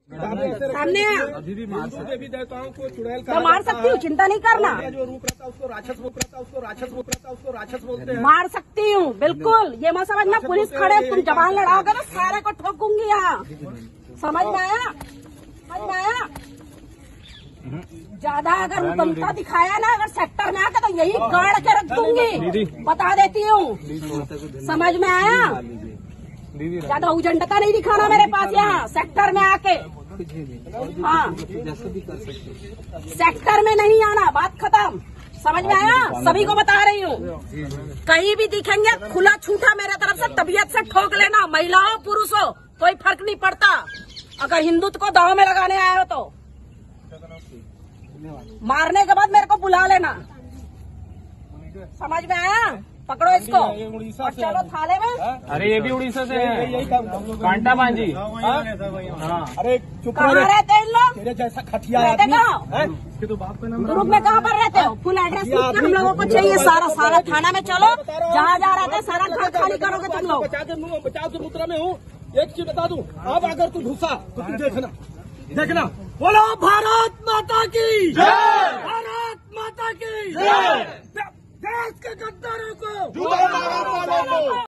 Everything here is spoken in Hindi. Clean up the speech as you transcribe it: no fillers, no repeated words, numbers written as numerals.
सामने दीदी देवी देवताओं को चुड़ैल तो मार सकती हूँ, चिंता नहीं करना। जो रूप रहता है उसको राक्षस रूप रहता है, उसको राक्षस रूप रहता है, उसको राक्षस बोलते हैं। मार सकती हूँ बिल्कुल, ये मत समझना पुलिस खड़े तुम जवान लड़ाओगे ना सारे को ठोकूंगी यहाँ। समझ में आया? समझ में आया? ज्यादा अगर उद्दमता दिखाया ना अगर सेक्टर में आकर तो यही गाड़ के रख दूंगी, बता देती हूँ। समझ में आया? ज्यादा उजंडता नहीं दिखाना मेरे पास यहाँ सेक्टर में आके। हाँ, सेक्टर में नहीं आना, बात खत्म। समझ में आया? सभी को बता रही हूँ, कहीं भी दिखेंगे खुला छूटा मेरे तरफ से तबीयत से ठोक लेना, महिला हो पुरुष हो कोई फर्क नहीं पड़ता। अगर हिंदुत्व को दांव में लगाने आए हो तो मारने के बाद मेरे को बुला लेना। समझ में आया? पकड़ो इसको और चलो थाने में। अरे ये भी उड़ीसा से है, कांटा मांझी। अरे चुप कहाँ रहते इन लोग? तेरे जैसा खटिया रहते कहाँ? तो बाप का नाम ग्रुप में कहाँ पर रहते हो? फुल एड्रेस हम लोगों को चाहिए, सारा थाना में चलो, जहाँ जहाँ रहते सारा घर खाली करोगे तुम लोग। बचाव के मुद्रा में हूँ। एक चीज बता दूं, अब अगर तू घुसा तो तू देखना बोलो भारत माता की जय, भारत माता की जय, देश के गद्दारों को